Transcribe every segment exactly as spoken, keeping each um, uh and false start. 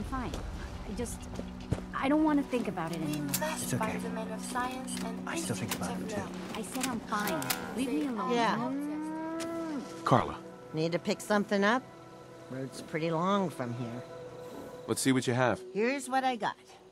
fine. I just... I don't want to think about it anymore. It's okay. I still think about it, too. I said I'm fine. Leave me alone. Yeah. Carla, Need to pick something up? Road's pretty long from here. Let's see what you have. Here's what I got.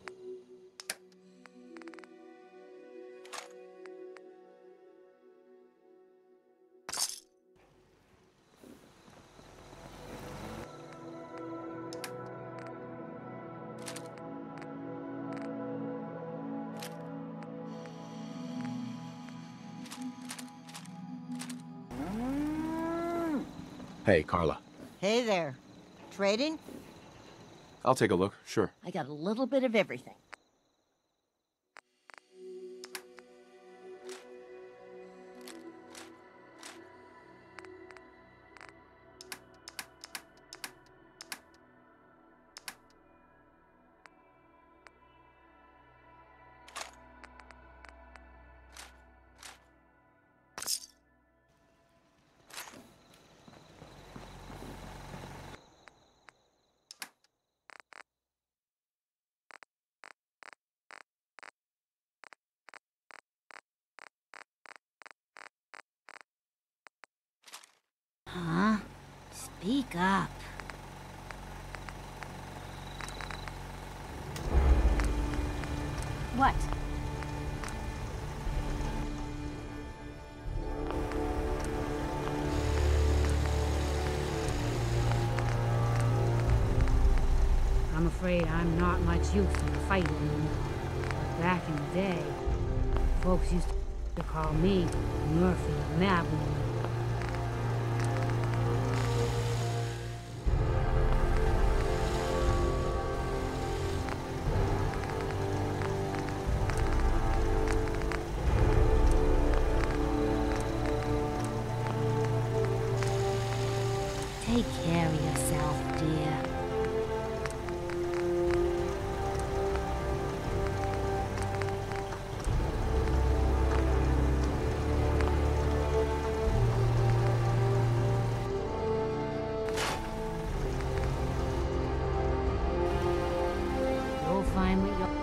Hey, Carla. Hey there. Trading? I'll take a look, sure. I got a little bit of everything. Huh? Speak up. What? I'm afraid I'm not much use in a fight anymore. But back in the day, folks used to call me Murphy the Mad Woman. Take care of yourself, dear. You'll find what you're...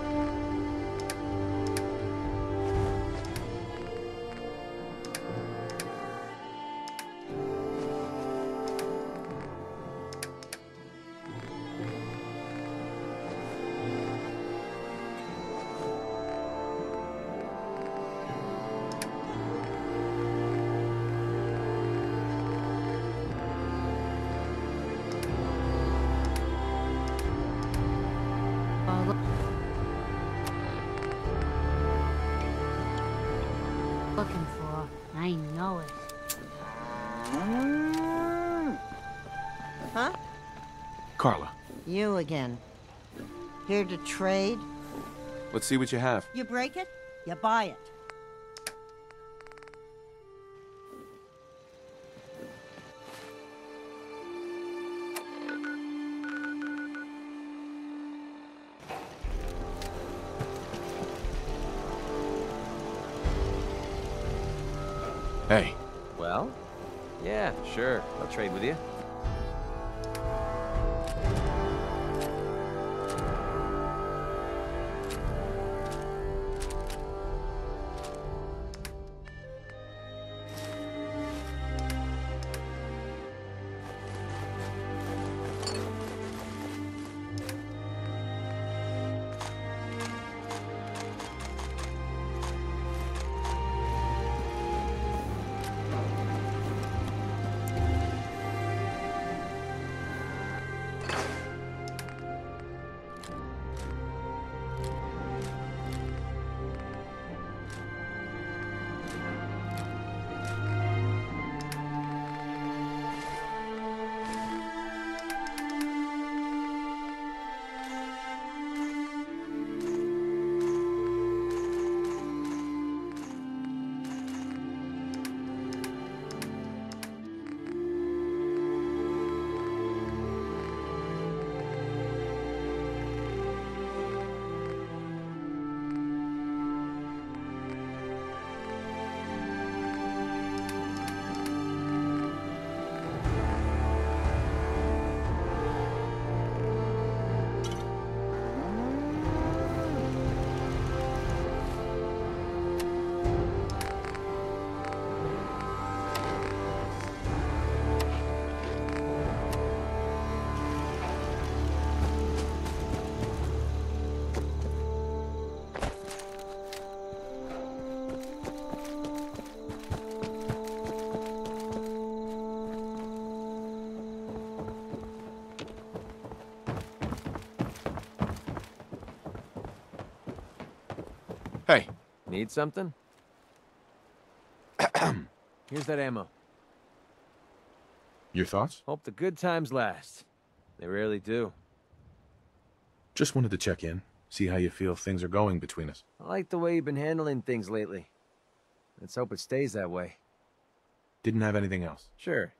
looking for. I know it. Huh? Carla, You again. Here to trade? let's see what you have. You break it, you buy it. Hey, Well, yeah, sure. I'll trade with you. Need something? Here's that ammo. Your thoughts? Hope the good times last. They rarely do. Just wanted to check in, see how you feel things are going between us. I like the way you've been handling things lately. Let's hope it stays that way. Didn't have anything else. Sure.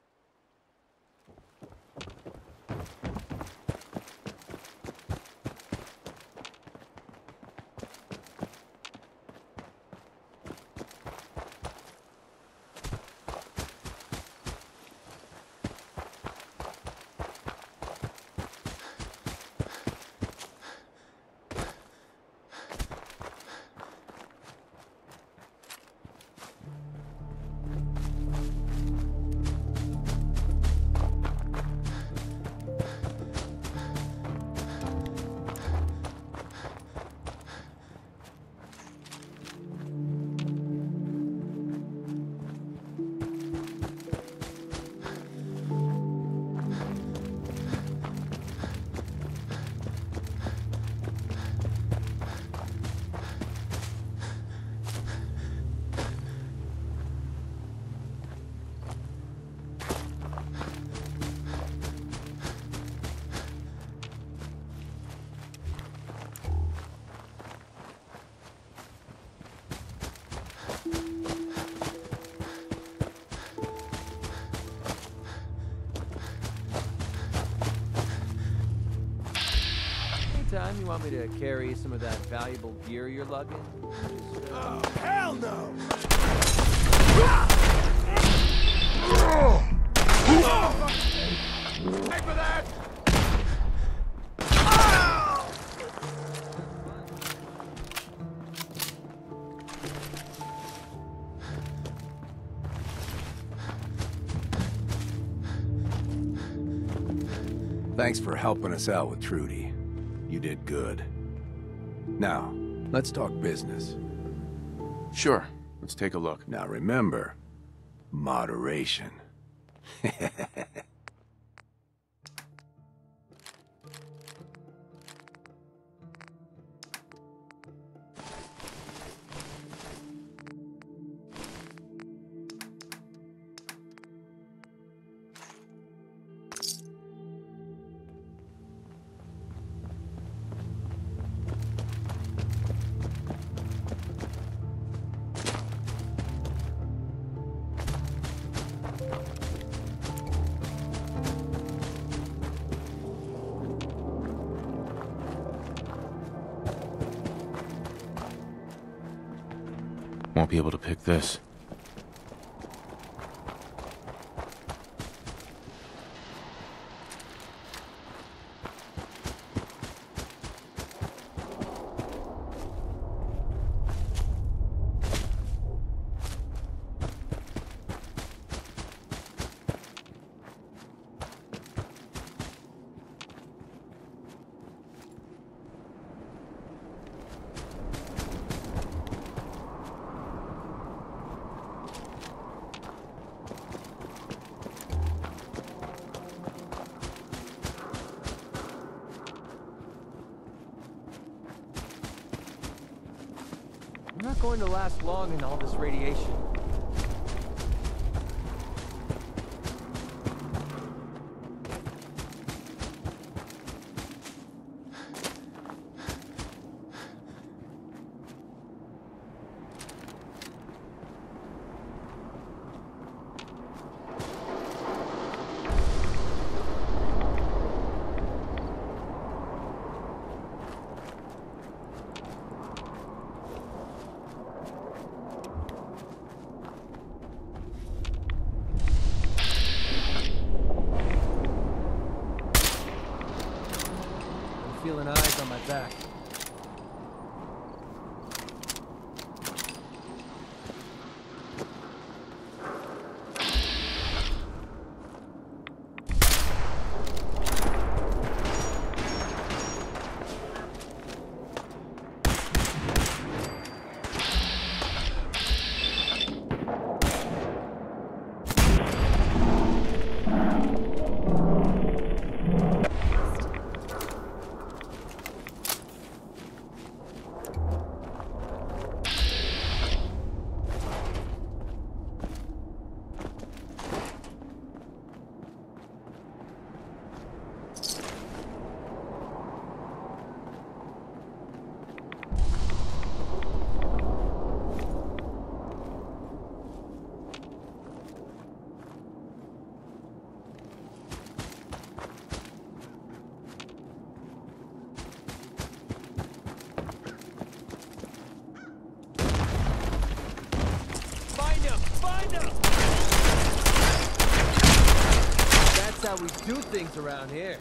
Anytime you want me to carry some of that valuable gear you're lugging? Just, uh... Oh, hell no! Pay for that! Thanks for helping us out with Trudy. You did good. Now, let's talk business. Sure. Let's take a look. Now remember, moderation. Won't be able to pick this. We're not going to last long in all this radiation. Feeling eyes on my back. we do things around here.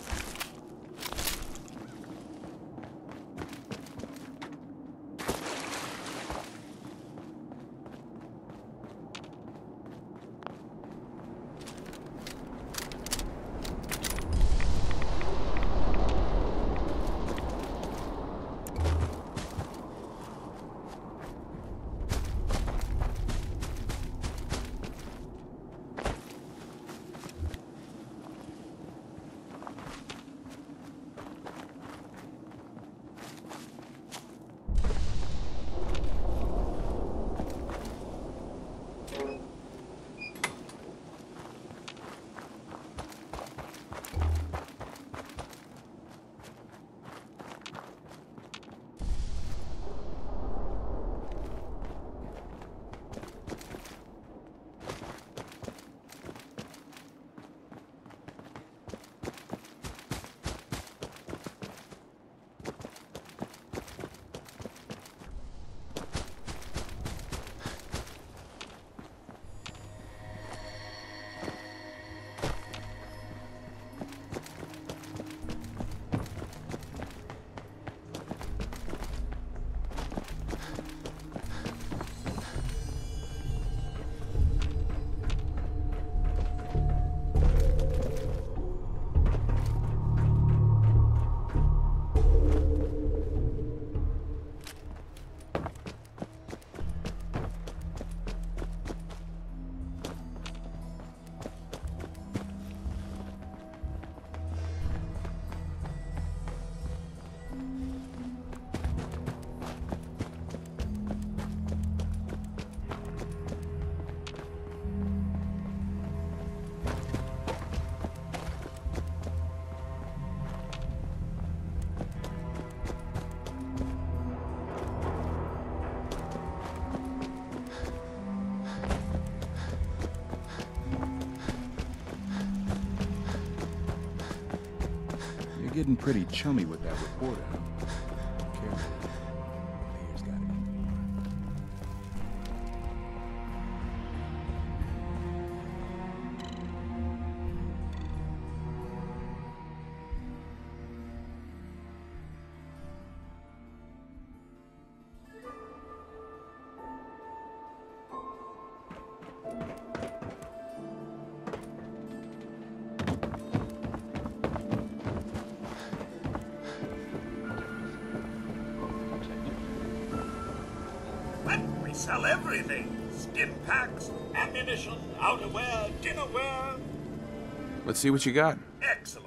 Getting pretty chummy with that reporter. Careful. There's gotta be more. We sell everything. Stim packs, ammunition, outerwear, dinnerware. Let's see what you got. Excellent.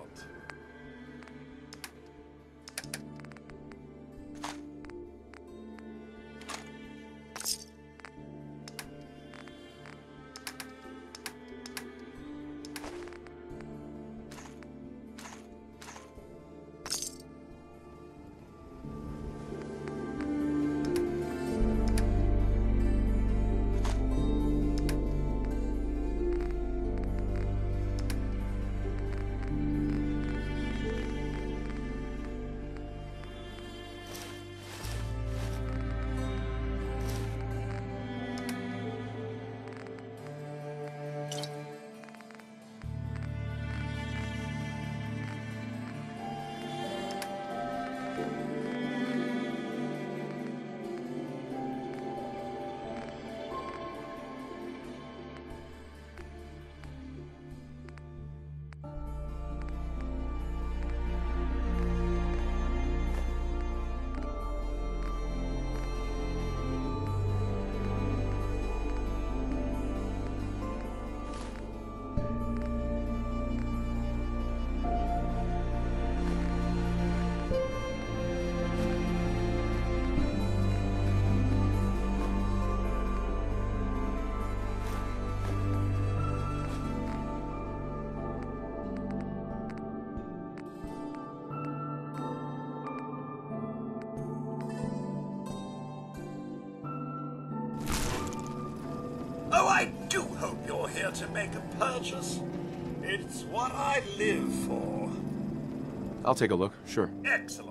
Oh, I do hope you're here to make a purchase. It's what I live for. I'll take a look, sure. Excellent.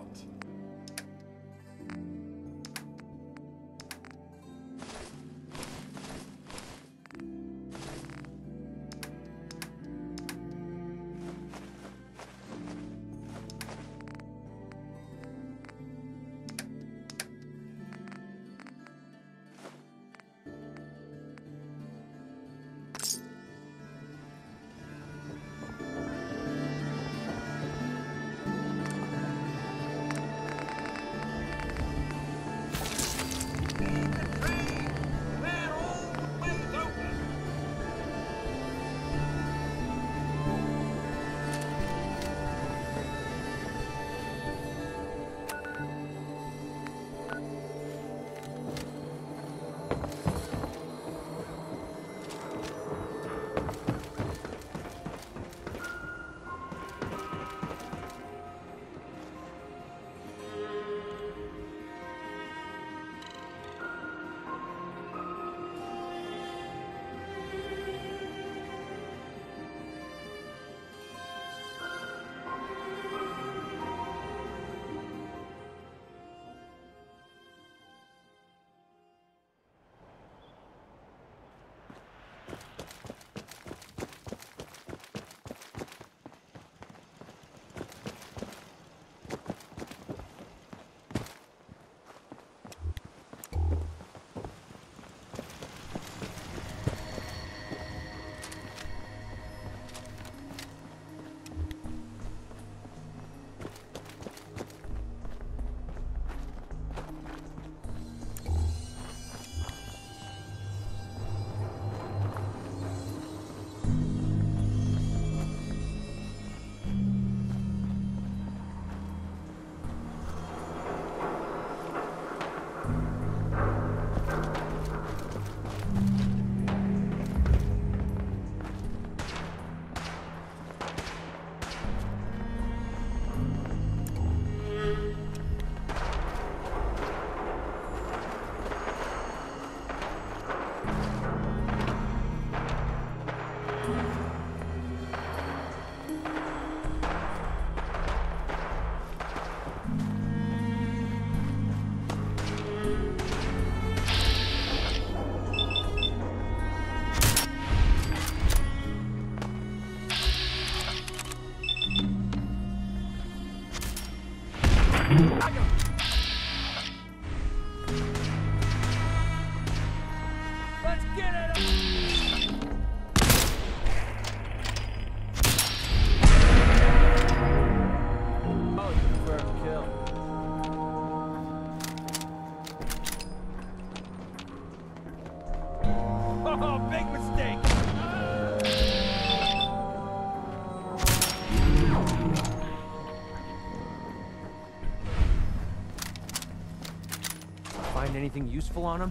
Anything useful on him?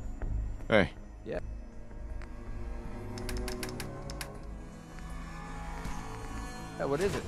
Hey. Yeah. Yeah, what is it?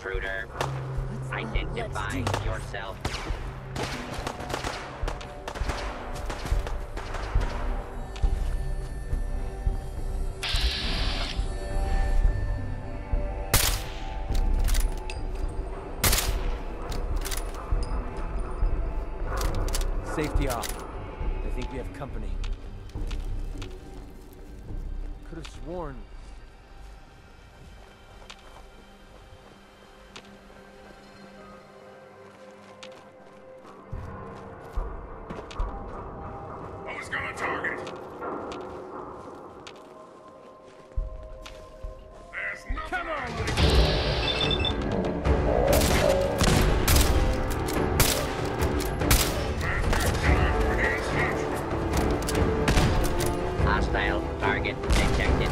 intruder. Identify yourself. Safety off. I think we have company. Could have sworn. Who's gonna target? There's nothing. Come on, Hostile target detected.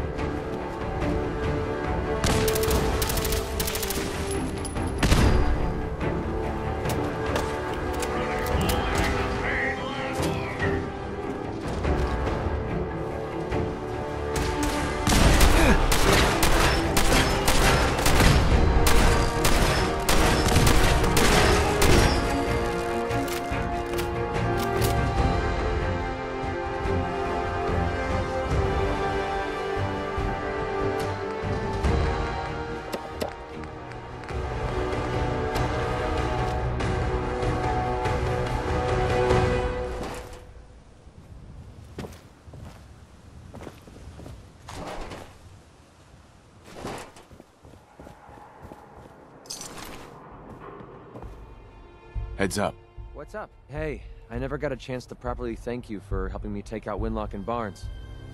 Heads up. What's up? Hey, I never got a chance to properly thank you for helping me take out Winlock and Barnes.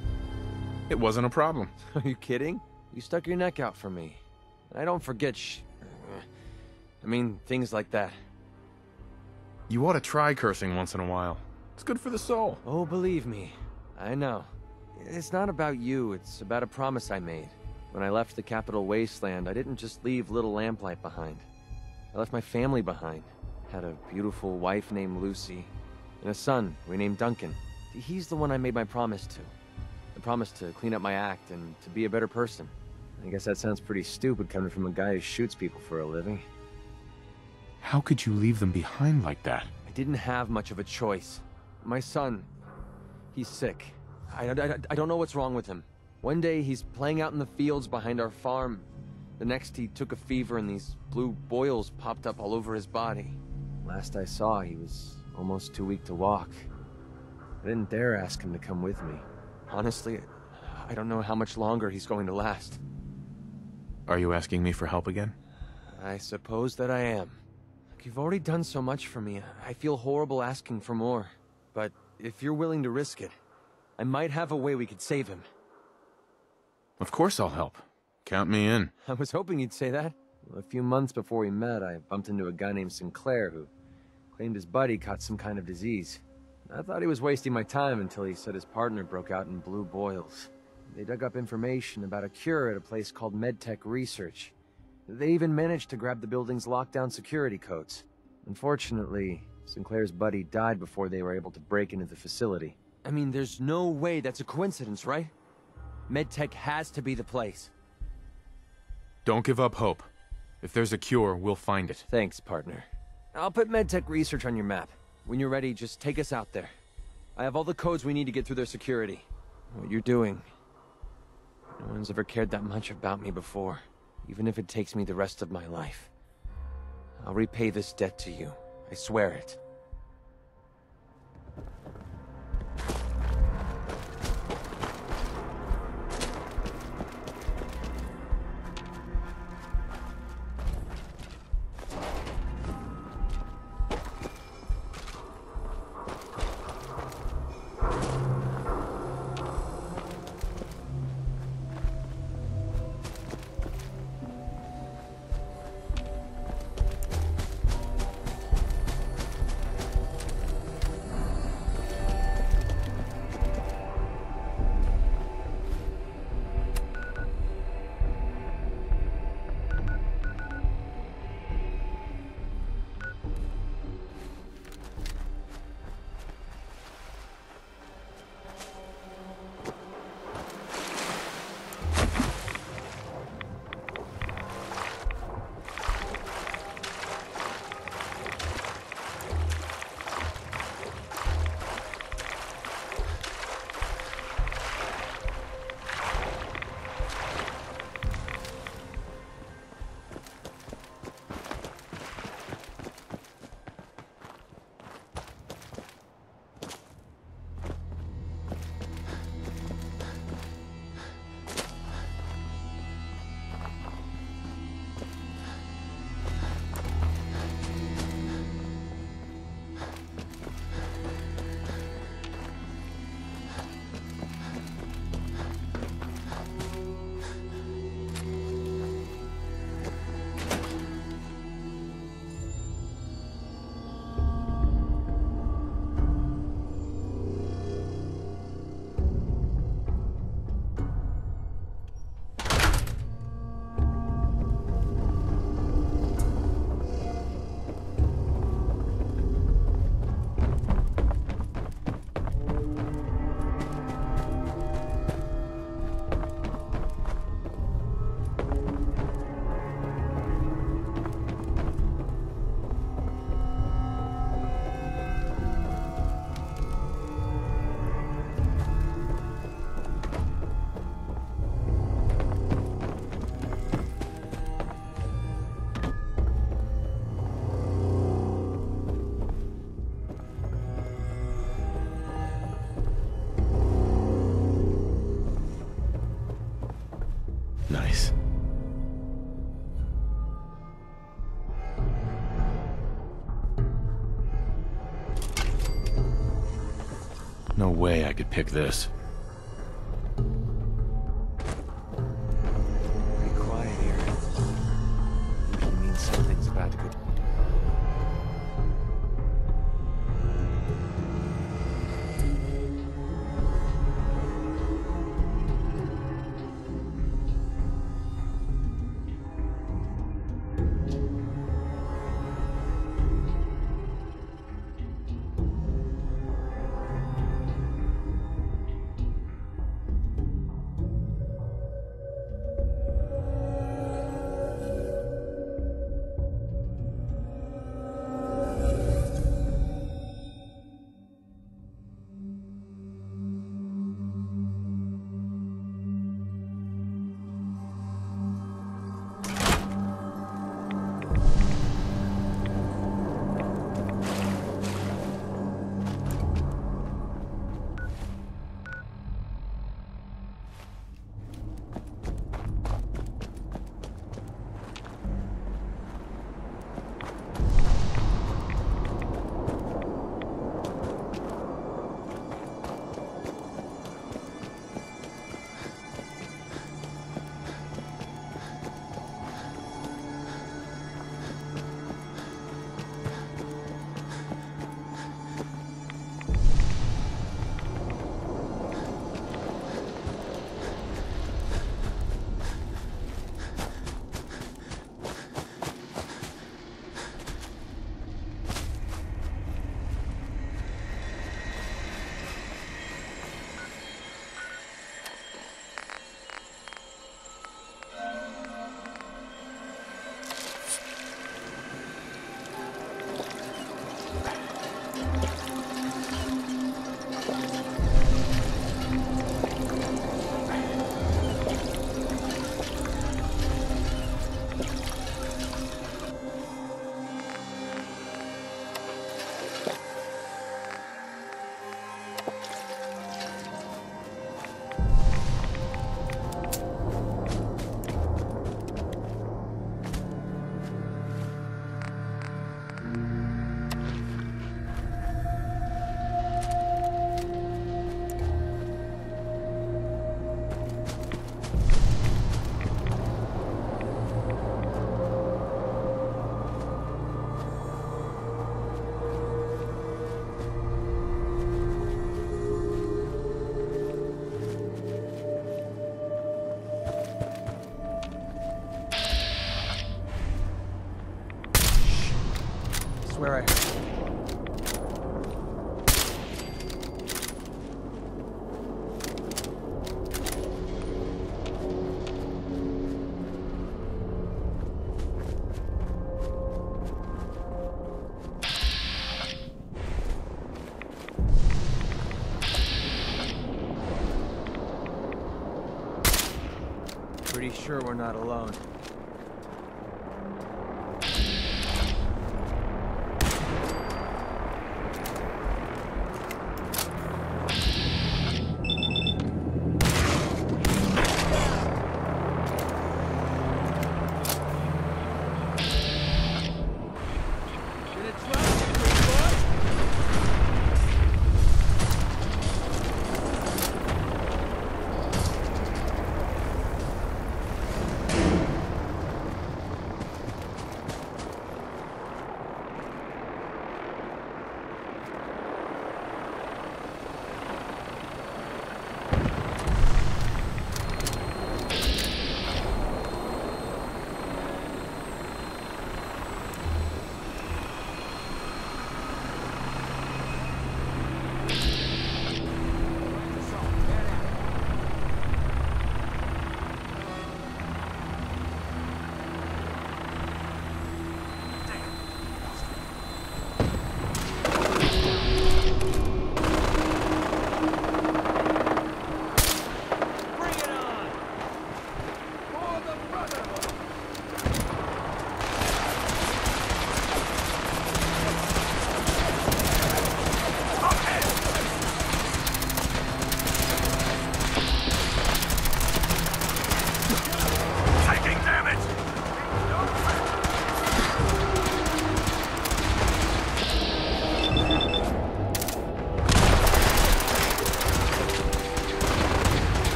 It wasn't a problem. Are you kidding? You stuck your neck out for me. I don't forget sh... I mean, things like that. You ought to try cursing once in a while. It's good for the soul. Oh, believe me. I know. It's not about you, it's about a promise I made. When I left the Capital Wasteland, I didn't just leave Little Lamplight behind. I left my family behind. Had a beautiful wife named Lucy, and a son we named Duncan. He's the one I made my promise to. The promise to clean up my act and to be a better person. I guess that sounds pretty stupid coming from a guy who shoots people for a living. How could you leave them behind like that? I didn't have much of a choice. My son, he's sick. I, I, I don't know what's wrong with him. One day he's playing out in the fields behind our farm. The next he took a fever and these blue boils popped up all over his body. Last I saw, he was almost too weak to walk. I didn't dare ask him to come with me. Honestly, I don't know how much longer he's going to last. Are you asking me for help again? I suppose that I am. Look, you've already done so much for me. I feel horrible asking for more. But if you're willing to risk it, I might have a way we could save him. Of course I'll help. Count me in. I was hoping you'd say that. A few months before we met, I bumped into a guy named Sinclair who claimed his buddy caught some kind of disease. I thought he was wasting my time until he said his partner broke out in blue boils. They dug up information about a cure at a place called MedTech Research. They even managed to grab the building's lockdown security codes. Unfortunately, Sinclair's buddy died before they were able to break into the facility. I mean, there's no way that's a coincidence, right? MedTech has to be the place. Don't give up hope. If there's a cure, we'll find it. Thanks, partner. I'll put MedTech Research on your map. When you're ready, just take us out there. I have all the codes we need to get through their security. What you're doing... No one's ever cared that much about me before, even if it takes me the rest of my life. I'll repay this debt to you. I swear it. No way I could pick this. Pretty quiet here. Usually means something's about to go. Swear I. Pretty sure we're not alone.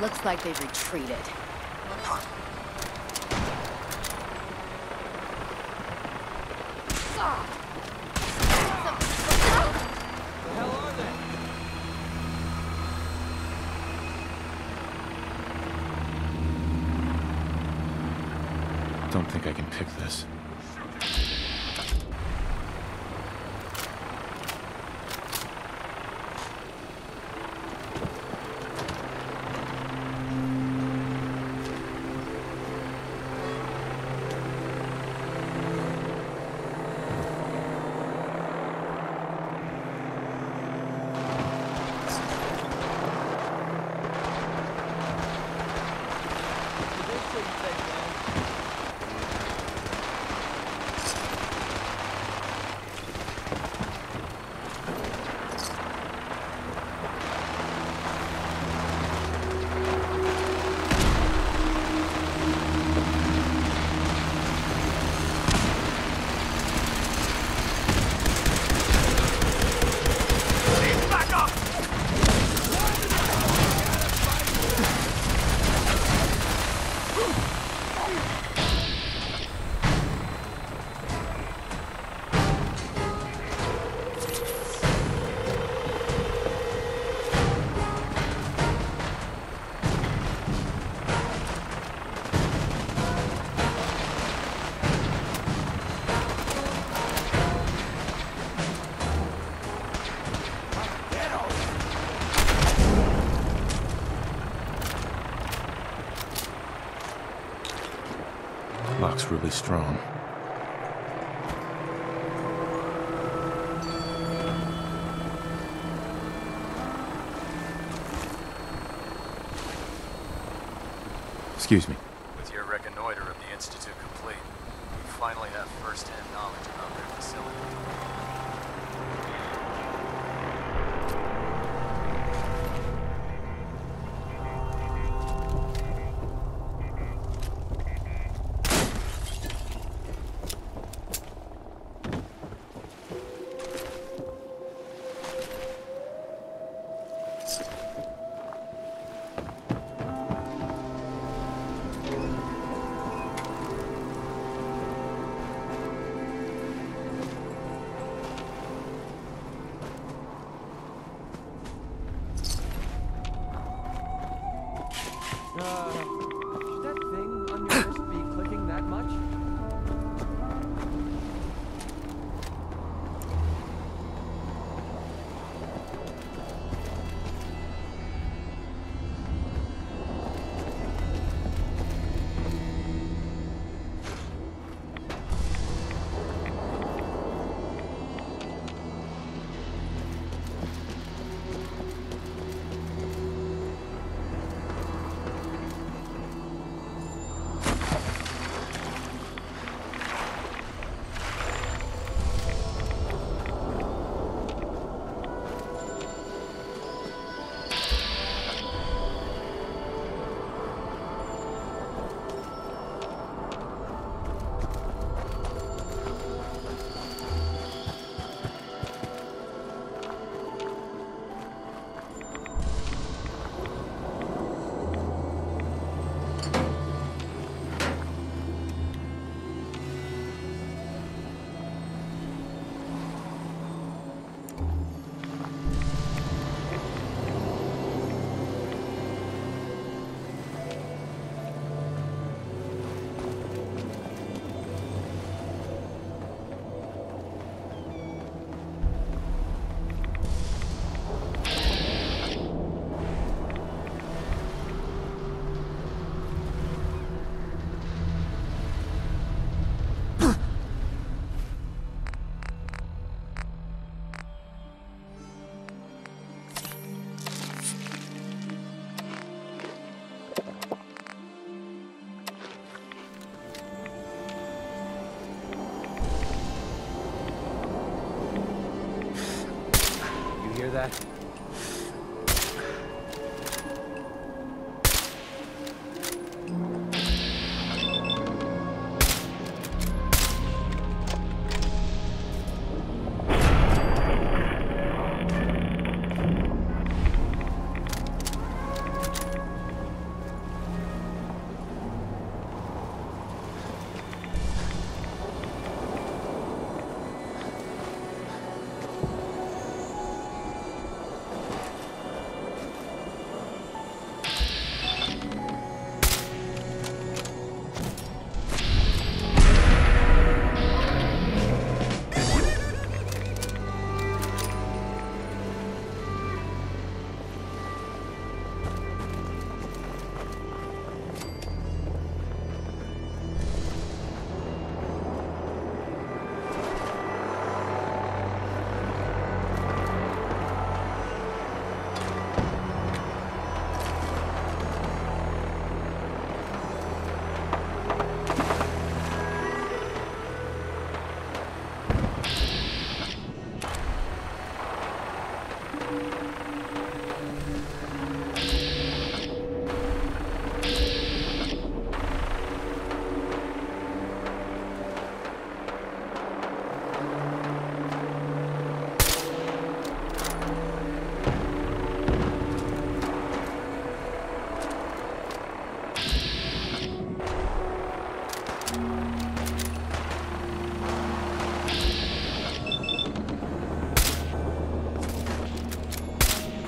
Looks like they've retreated. Don't think I can pick this. Lock's really strong. Excuse me. With your reconnoiter of the Institute complete, you finally have first-hand knowledge about their facility. Uh, should that thing on your wrist be clicking that much?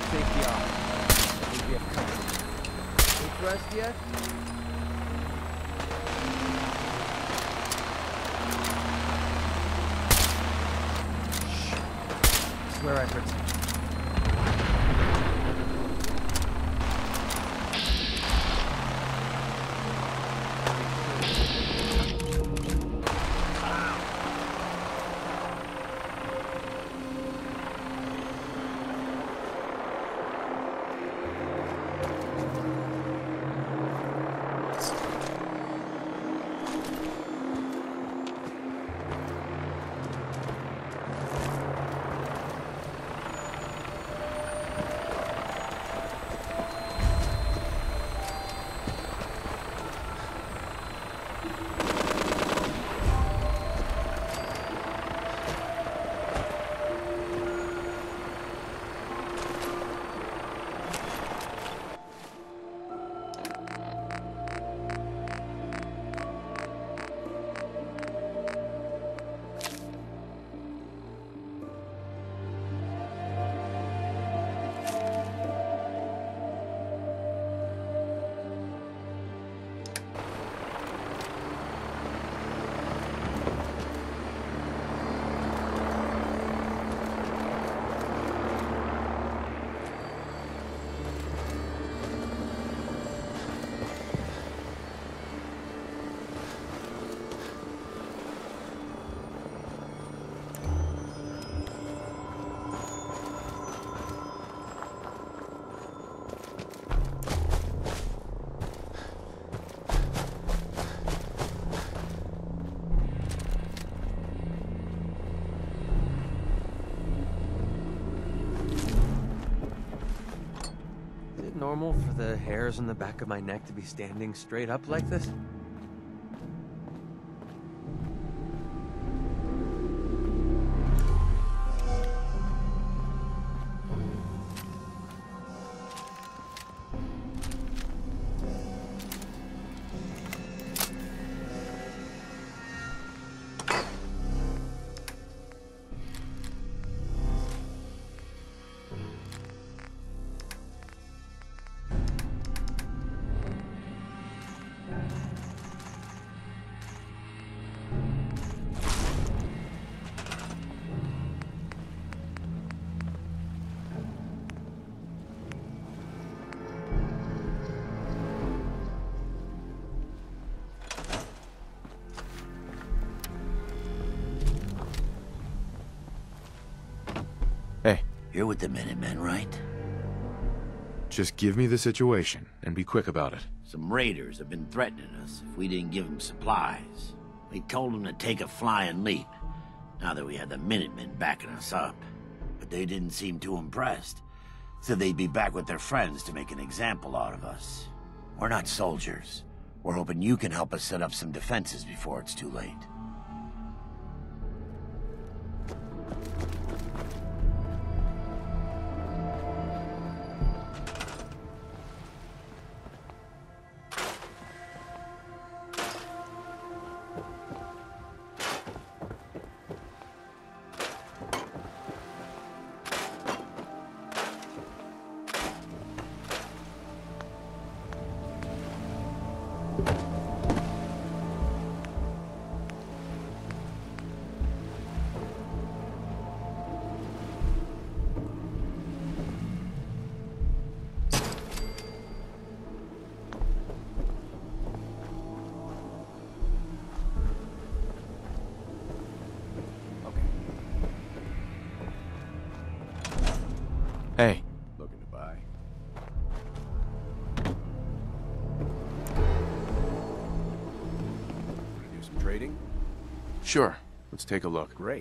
safety off. I think we have cover. Any rest yet? Shh. I swear I heard something. Normal for the hairs on the back of my neck to be standing straight up like this? Hey. You're with the Minutemen, right? Just give me the situation, and be quick about it. Some raiders have been threatening us if we didn't give them supplies. We told them to take a flying leap, now that we had the Minutemen backing us up. But they didn't seem too impressed. Said they'd be back with their friends to make an example out of us. We're not soldiers. We're hoping you can help us set up some defenses before it's too late. Hey. Looking to buy. Want to do some trading? Sure. Let's take a look. Great.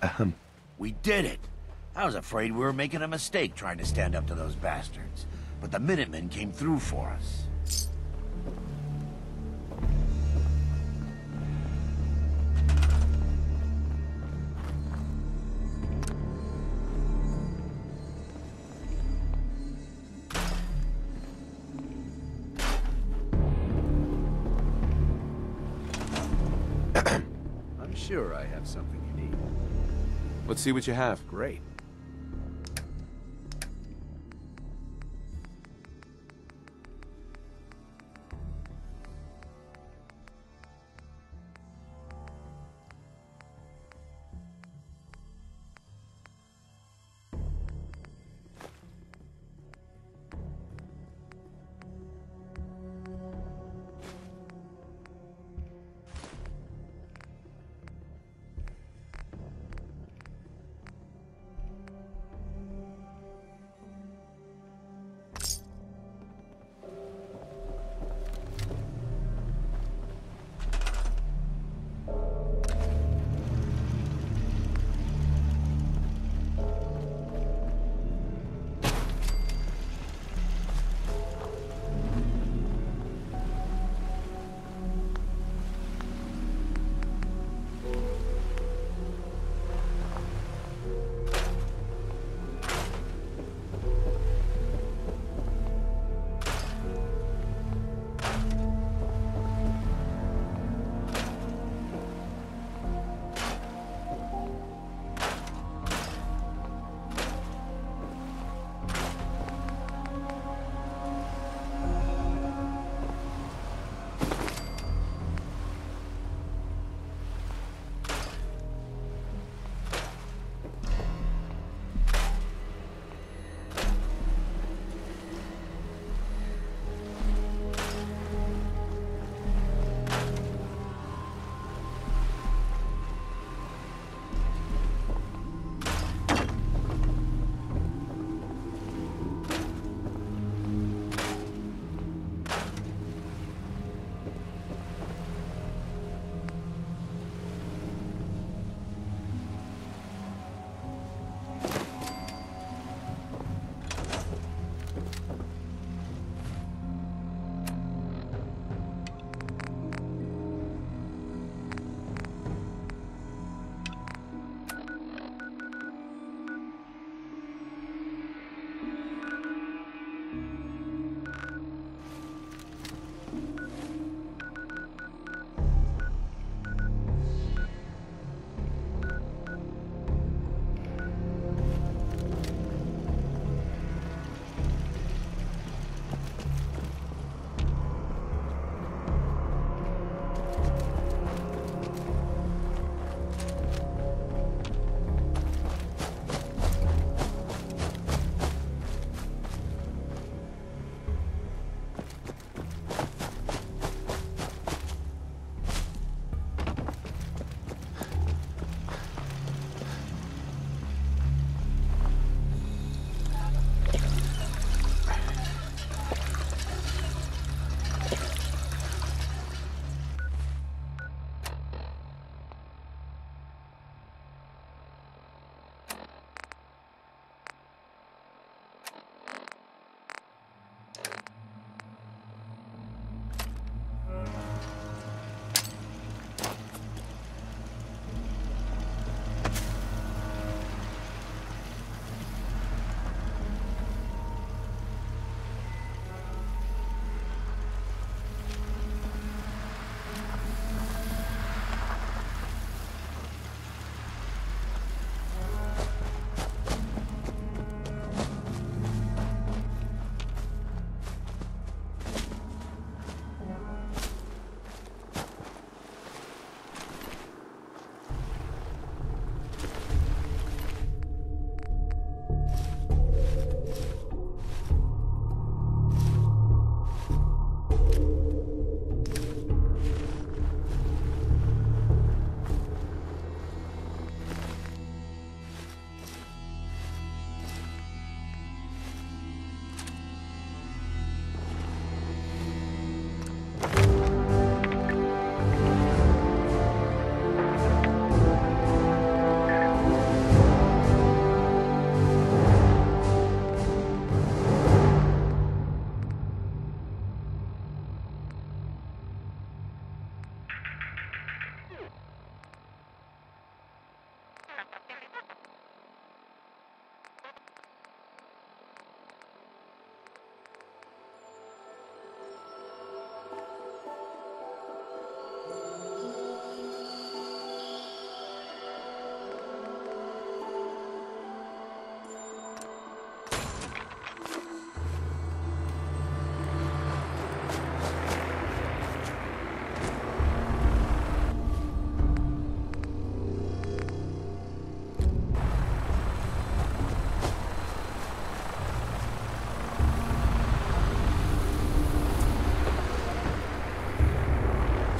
Ahem. We did it! I was afraid we were making a mistake trying to stand up to those bastards. But the Minutemen came through for us. I'm sure I have something you need. Let's see what you have. Great.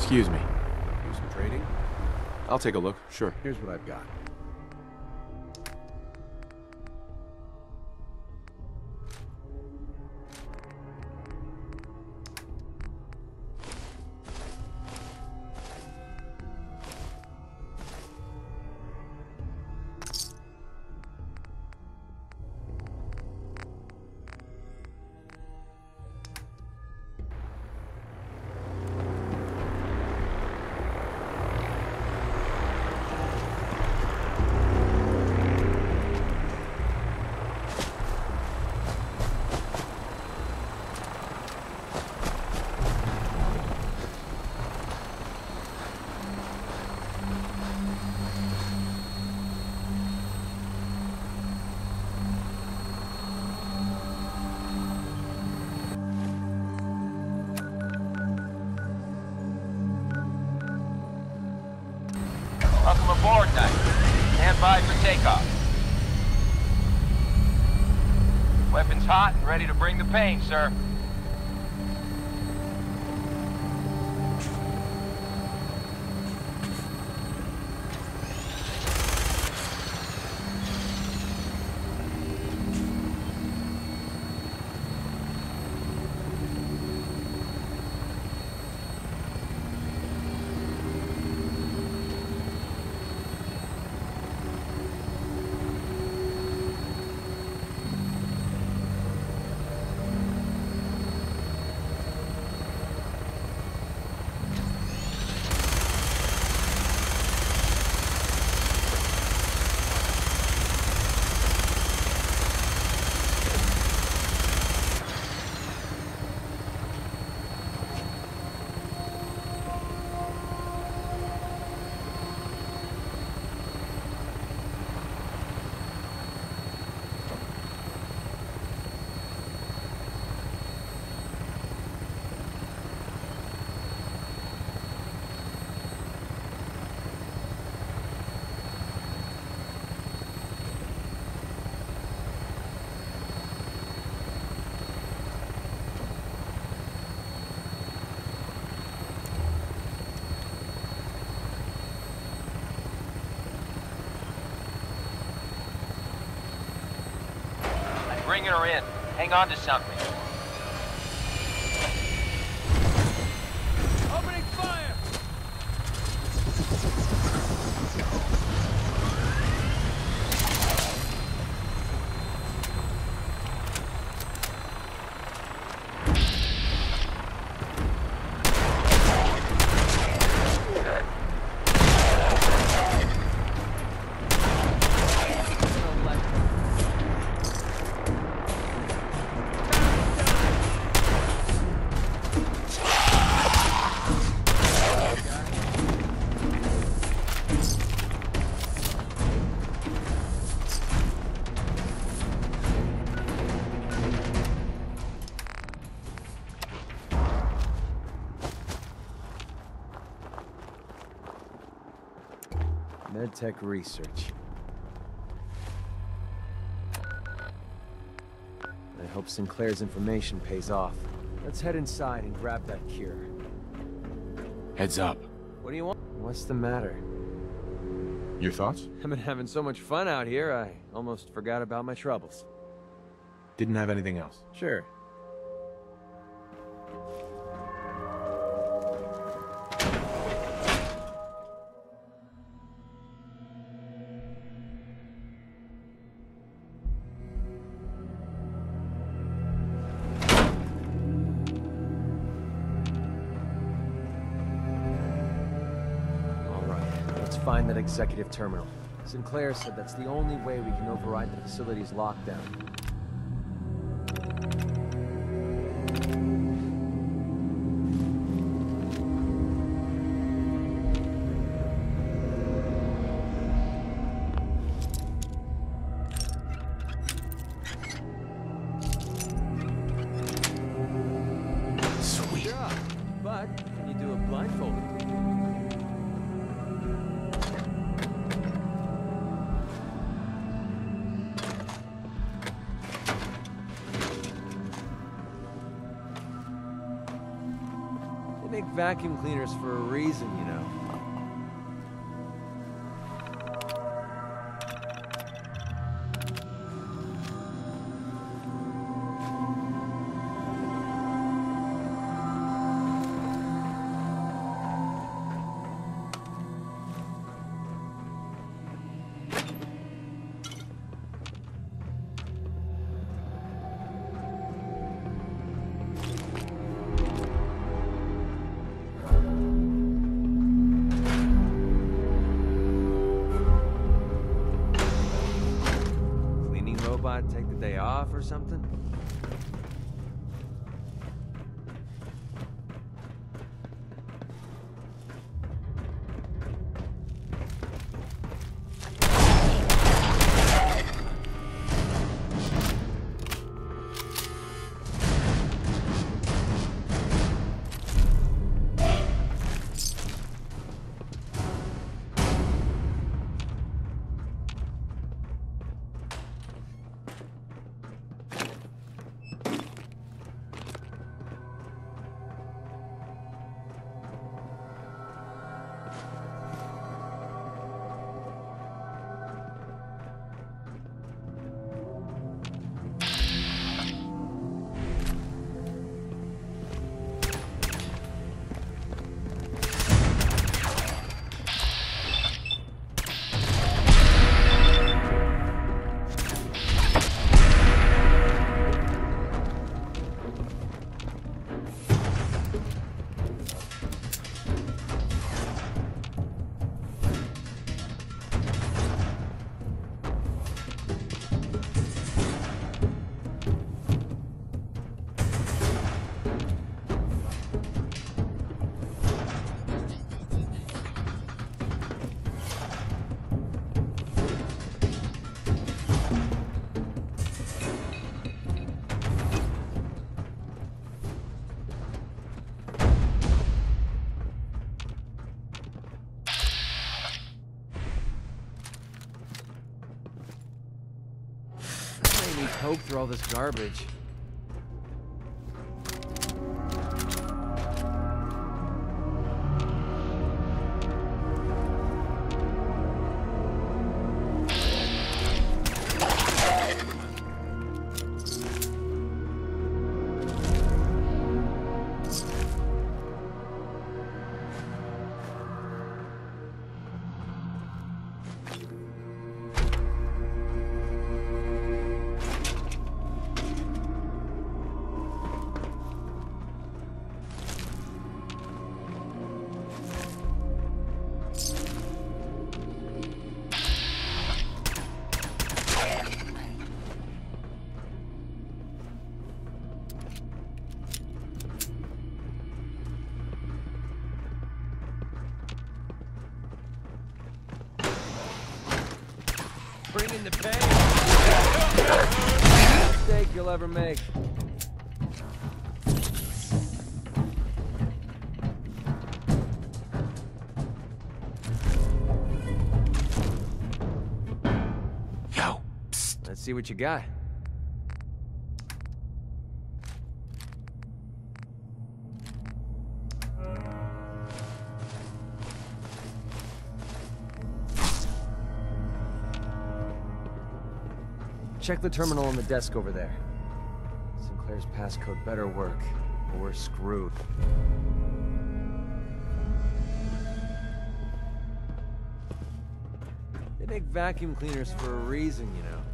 Excuse me. Do some trading? I'll take a look, sure. Here's what I've got. Welcome aboard, Knight. Stand by for takeoff. Weapons hot and ready to bring the pain, sir. Bringing her in. Hang on to something. Opening fire! MedTech research. I hope Sinclair's information pays off. Let's head inside and grab that cure. Heads up. What do you want? What's the matter? Your thoughts? I've been having so much fun out here, I almost forgot about my troubles. Didn't have anything else? Sure. Find that executive terminal. Sinclair said that's the only way we can override the facility's lockdown. Sweet. Yeah, but can you do it blindfolded? vacuum cleaners for a reason, you know. Take the day off or something? Poke through all this garbage. Bring in the pain. Mistake you'll ever make. Yo, psst. Let's see what you got. Check the terminal on the desk over there. Sinclair's passcode better work, or we're screwed. They make vacuum cleaners for a reason, you know.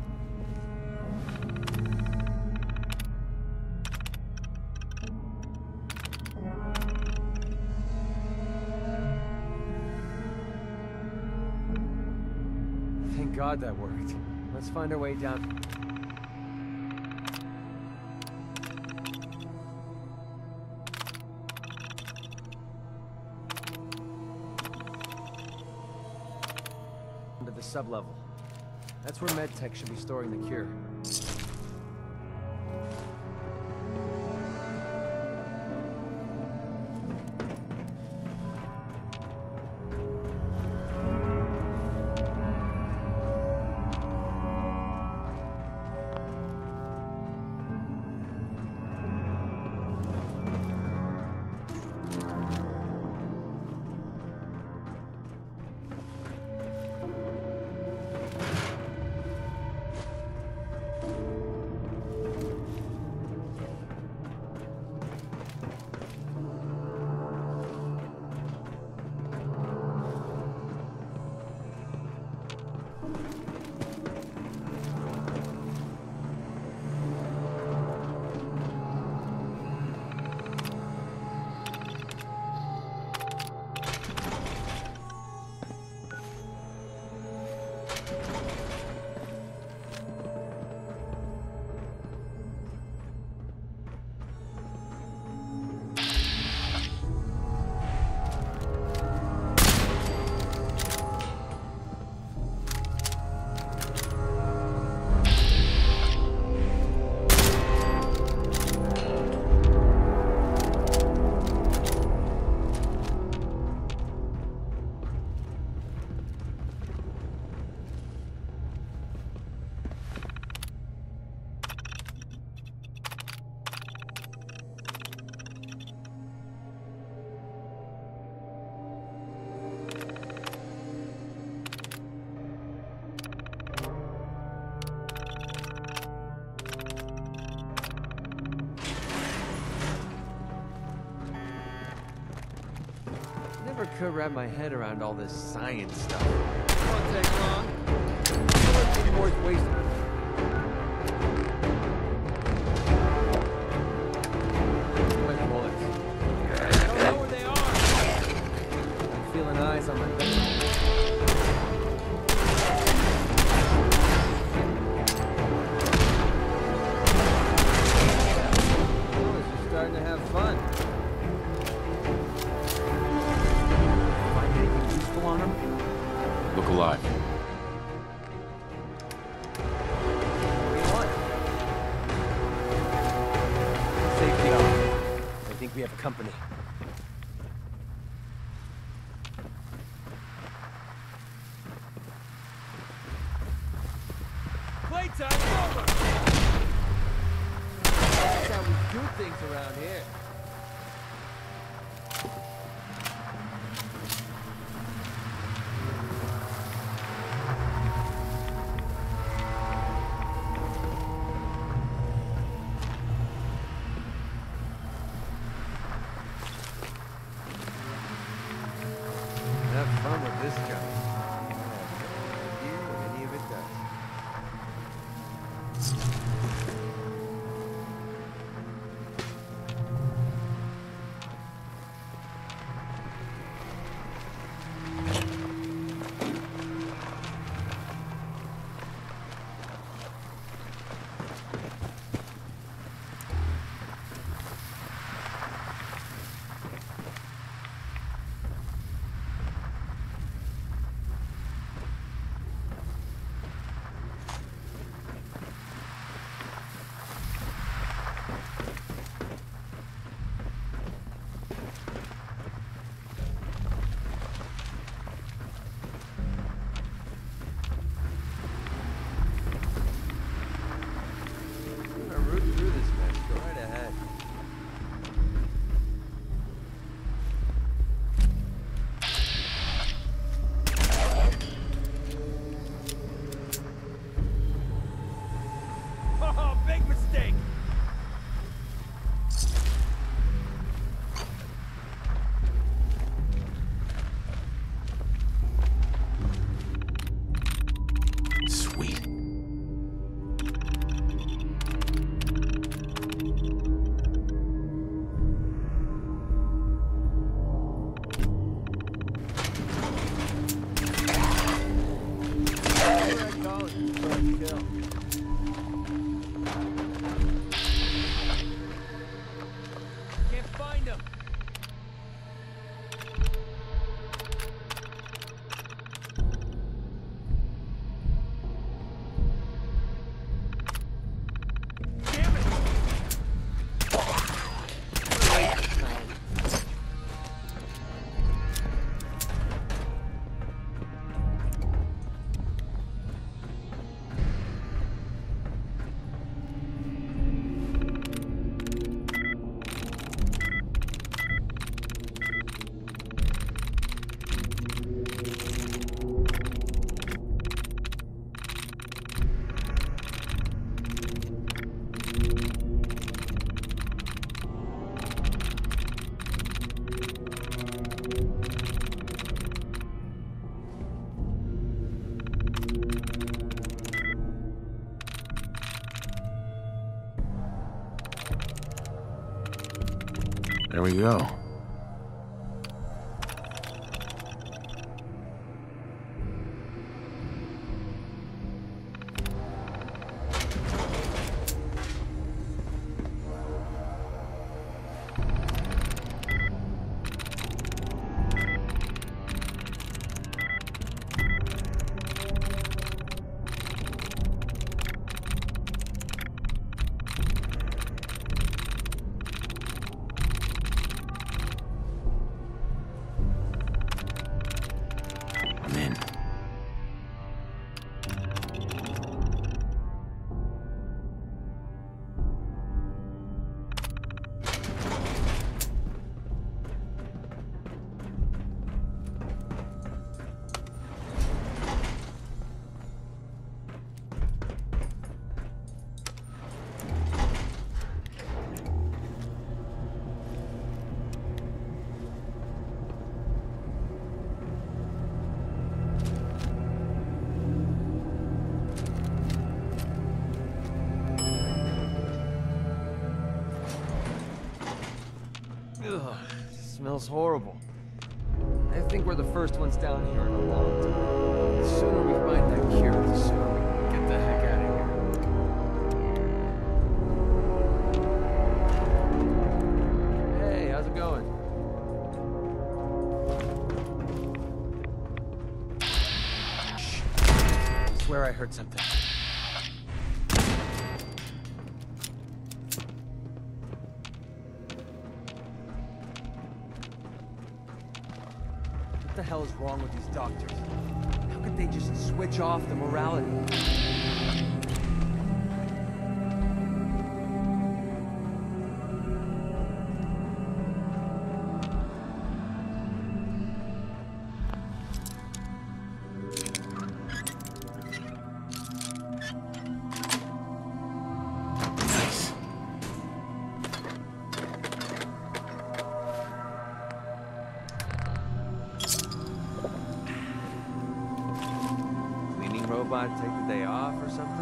Thank God that worked. Let's find our way down. To the sublevel. That's where MedTech should be storing the cure. never could wrap my head around all this science stuff. It won't take long. It would be worth wasting. My bullets. I don't know where they are. I'm feeling eyes on my back. Starting to have fun. Find anything useful on him? Look alive. What do you want? Safety off. I think we have company. Playtime's over! That's how we do things around here. Have fun with this guy. Yeah, no idea what any of it does. There we go. smells horrible. I think we're the first ones down here in a long time. The sooner we find that cure, the sooner we can get the heck out of here. Hey, how's it going? Shh. I swear I heard something. What the hell is wrong with these doctors? How could they just switch off the morality? Robot take the day off or something?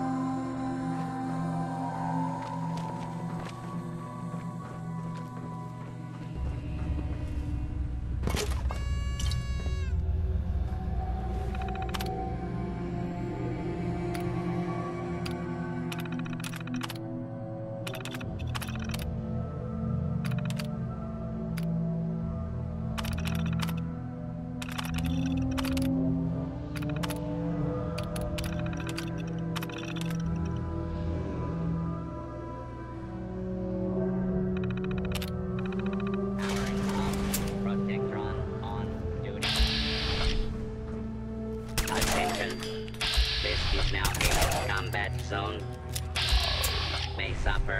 Zone may suffer.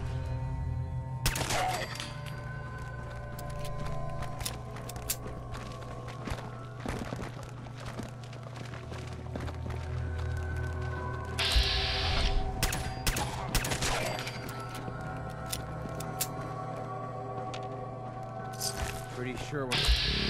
Pretty sure we're...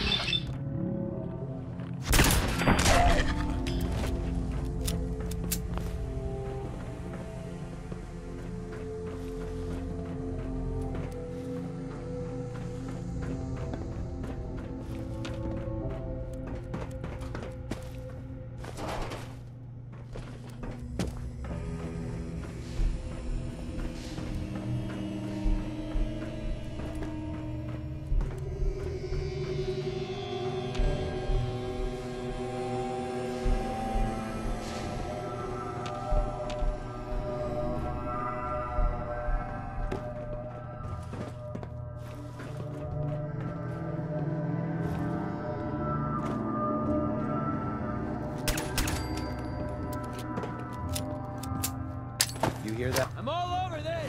You hear that? I'm all over this!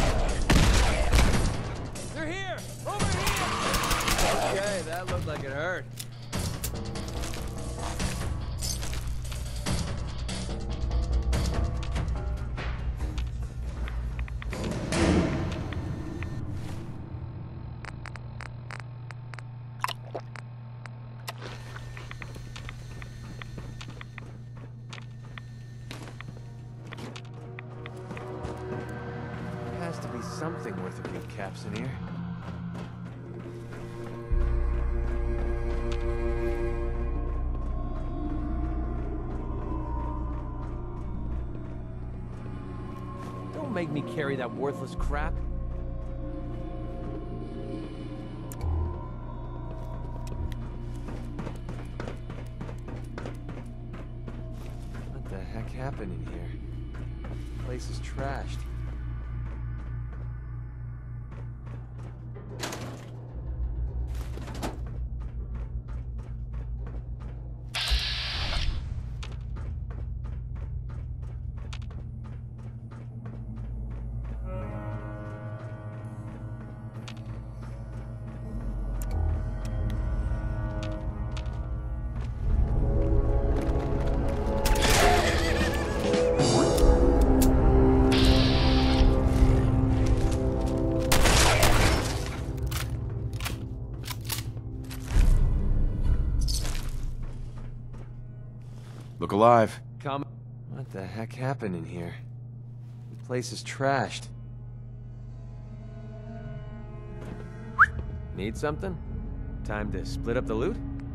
They're here! Over here! Okay, that looked like it hurt. Has to be something worth a few caps in here. Don't make me carry that worthless crap. What the heck happened in here? The place is trashed. Look alive. Come. What the heck happened in here? The place is trashed. Need something? Time to split up the loot?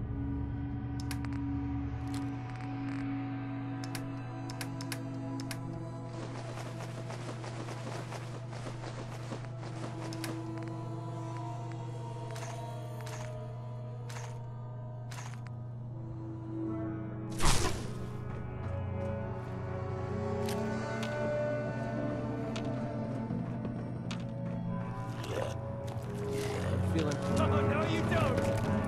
Feeling... Oh, no, you don't!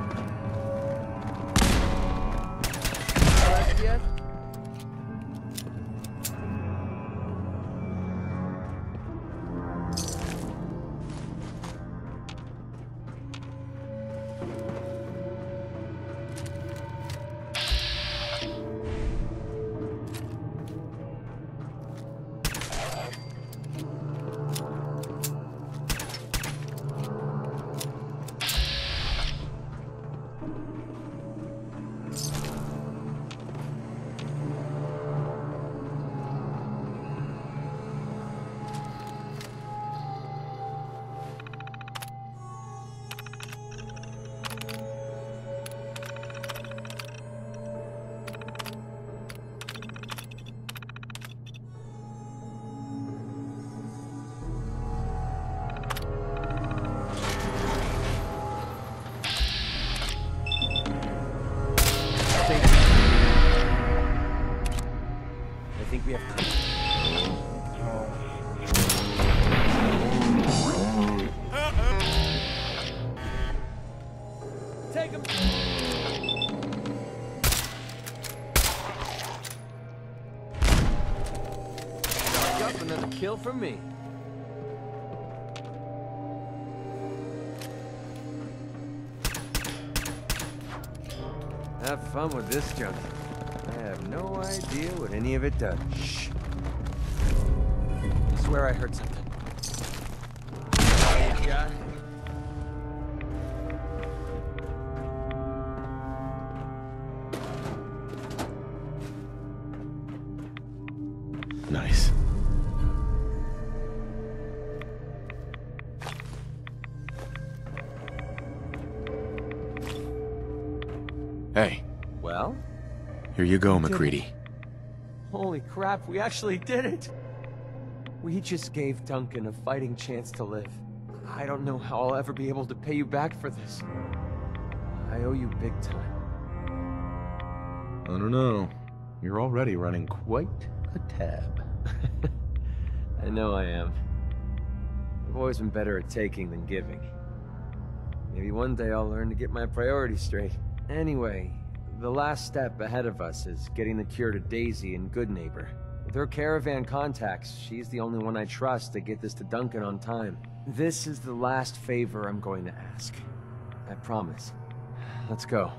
Left yet? I think we have to... Take him! Knock up, another kill from me. Have fun with this junk. I have no idea what any of it does. Shh. I swear I heard something. Oh, God. Nice. Hey. Well? Here you go, MacReady. Holy crap, we actually did it! We just gave Duncan a fighting chance to live. I don't know how I'll ever be able to pay you back for this. I owe you big time. I don't know. You're already running quite a tab. I know I am. I've always been better at taking than giving. Maybe one day I'll learn to get my priorities straight. Anyway, the last step ahead of us is getting the cure to Daisy and Goodneighbor. With her caravan contacts, she's the only one I trust to get this to Duncan on time. This is the last favor I'm going to ask. I promise. Let's go.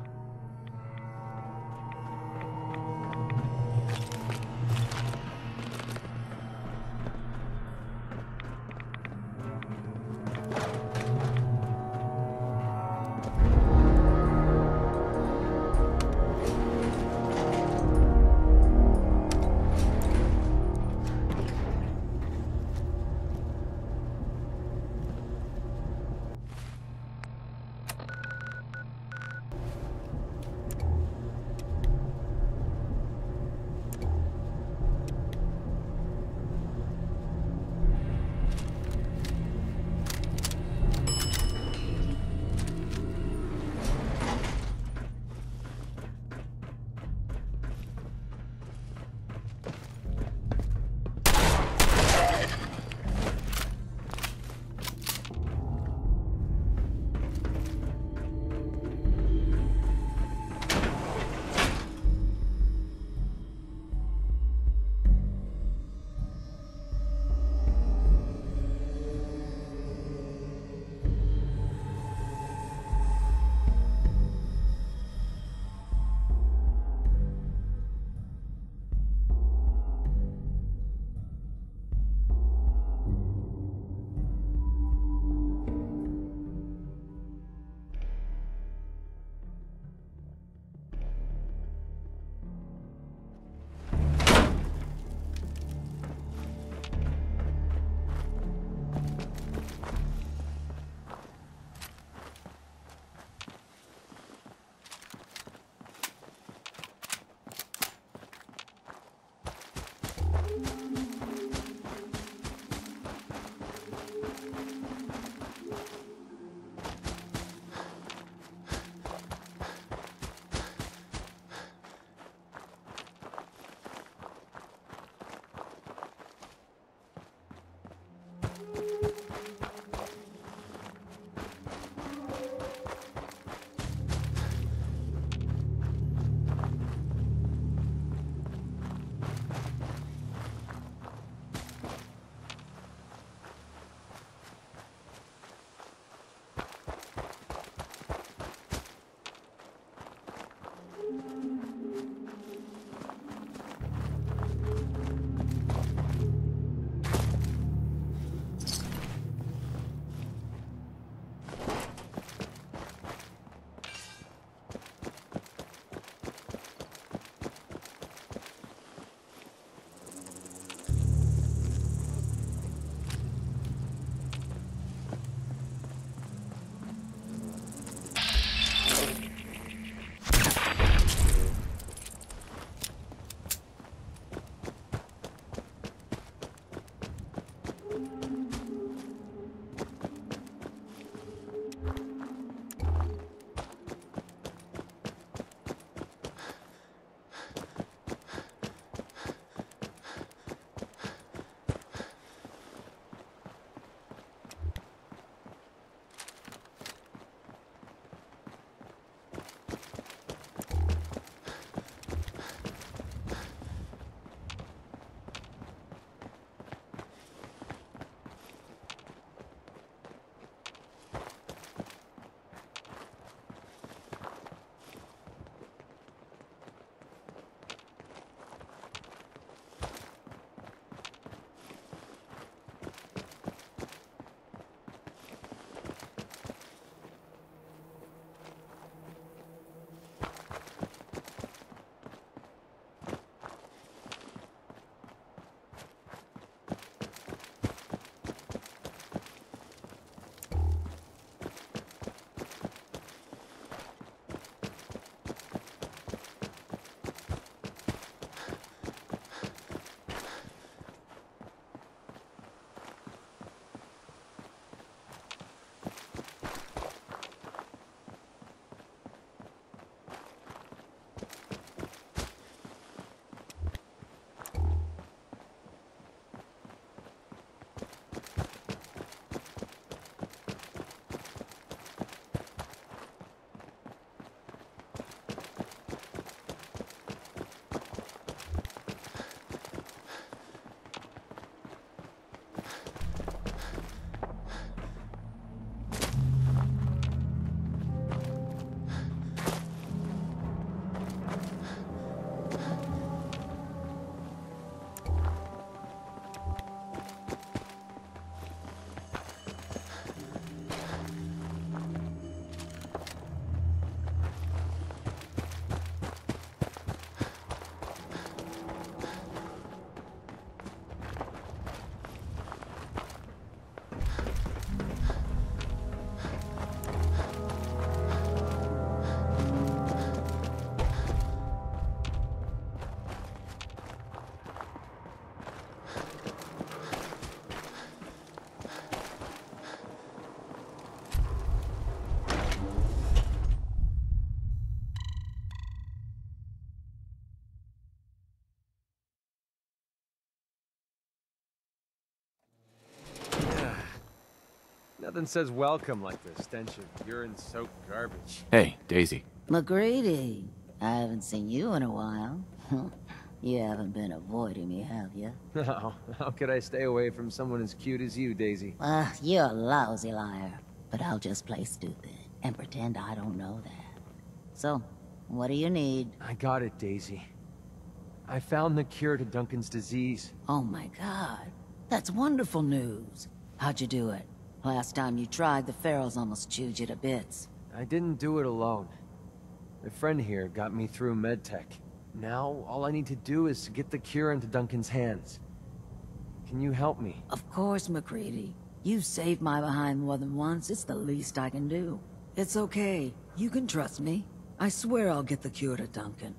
Nothing says welcome like the stench of urine-soaked garbage. Hey, Daisy. MacReady, I haven't seen you in a while. You haven't been avoiding me, have you? No, how could I stay away from someone as cute as you, Daisy? Well, you're a lousy liar, but I'll just play stupid and pretend I don't know that. So, what do you need? I got it, Daisy. I found the cure to Duncan's disease. Oh my god, that's wonderful news. How'd you do it? Last time you tried, the Ferals almost chewed you to bits. I didn't do it alone. My friend here got me through MedTech. Now, all I need to do is to get the cure into Duncan's hands. Can you help me? Of course, MacReady. You've saved my behind more than once. It's the least I can do. It's okay. You can trust me. I swear I'll get the cure to Duncan.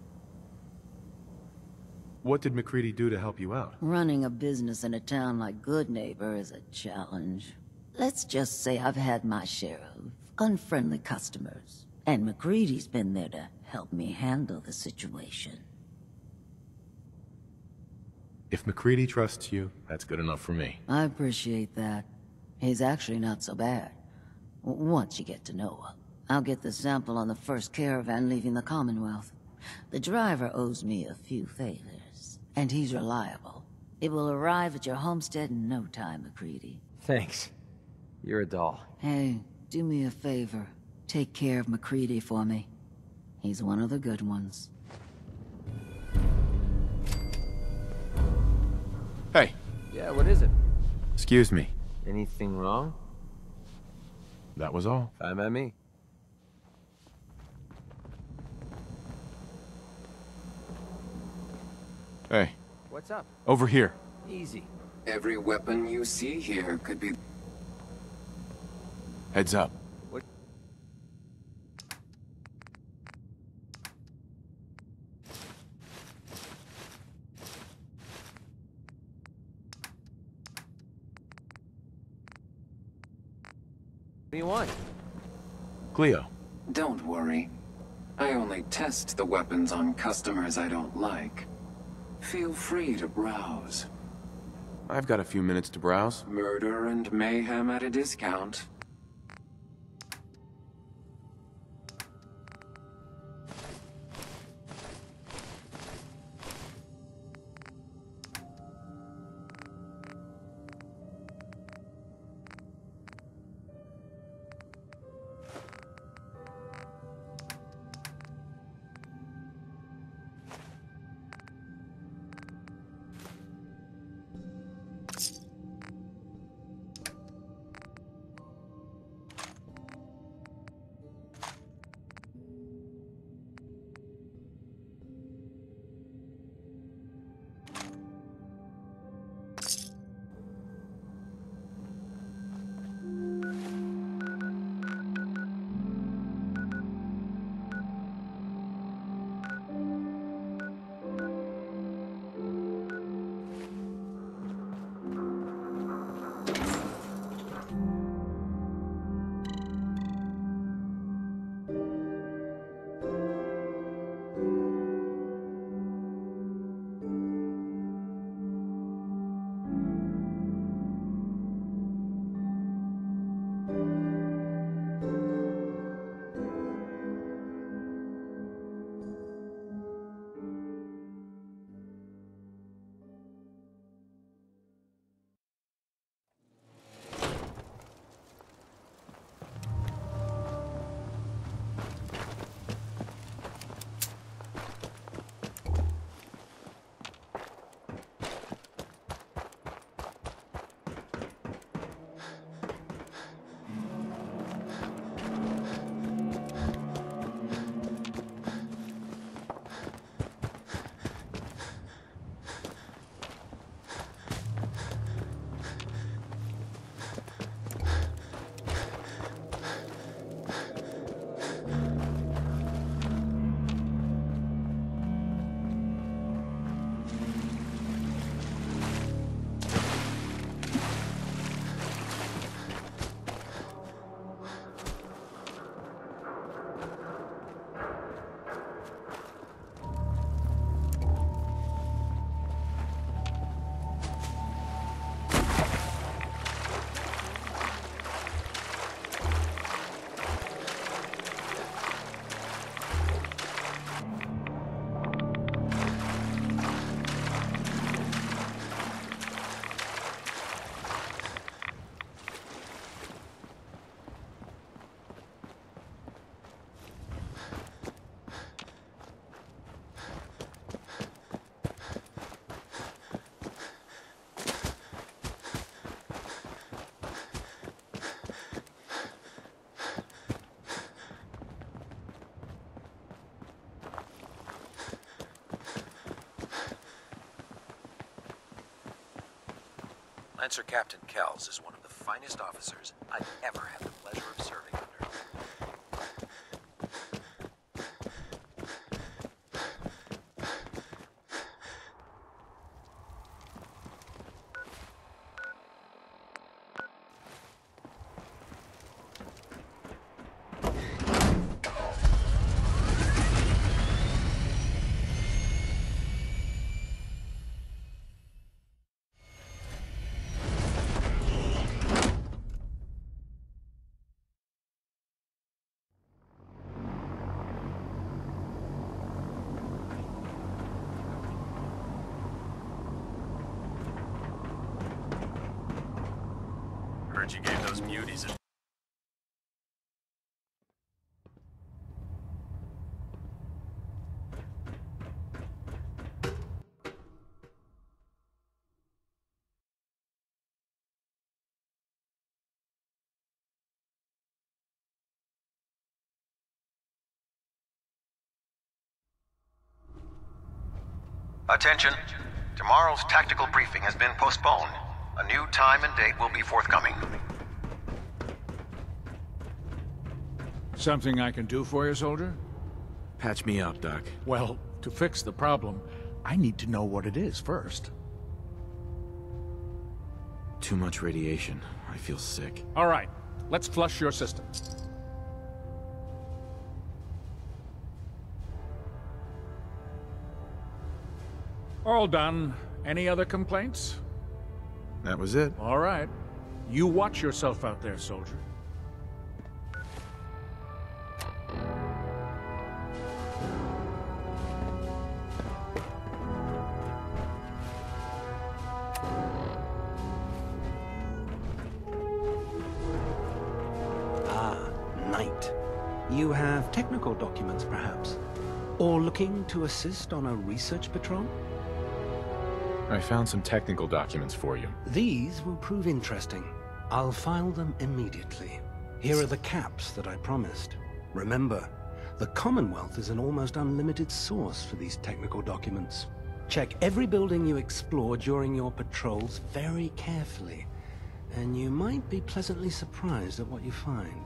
What did MacReady do to help you out? Running a business in a town like Goodneighbor is a challenge. Let's just say I've had my share of unfriendly customers, and MacReady's been there to help me handle the situation. If MacReady trusts you, that's good enough for me. I appreciate that. He's actually not so bad. W- once you get to know him. I'll get the sample on the first caravan leaving the Commonwealth. The driver owes me a few favors, and he's reliable. It will arrive at your homestead in no time, MacReady. Thanks. You're a doll. Hey, do me a favor. Take care of MacReady for me. He's one of the good ones. Hey. Yeah, what is it? Excuse me. Anything wrong? That was all. Fine by me. Hey. What's up? Over here. Easy. Every weapon you see here could be... Heads up. What? What do you want? Cleo. Don't worry. I only test the weapons on customers I don't like. Feel free to browse. I've got a few minutes to browse. Murder and mayhem at a discount. Lancer Captain Kells is one of the finest officers I've ever had the pleasure of serving under. Heard you gave those muties a... Attention. Tomorrow's tactical briefing has been postponed. A new time and date will be forthcoming. Something I can do for you, soldier? Patch me up, Doc. Well, to fix the problem, I need to know what it is first. Too much radiation. I feel sick. All right, let's flush your system. All done. Any other complaints? That was it. All right. You watch yourself out there, soldier. Ah, Knight. You have technical documents, perhaps? Or looking to assist on a research patrol? I found some technical documents for you. These will prove interesting. I'll file them immediately. Here are the caps that I promised. Remember, the Commonwealth is an almost unlimited source for these technical documents. Check every building you explore during your patrols very carefully, and you might be pleasantly surprised at what you find.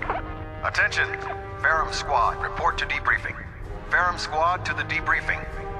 Attention! Ferrum Squad, report to debriefing. Ferrum Squad to the debriefing.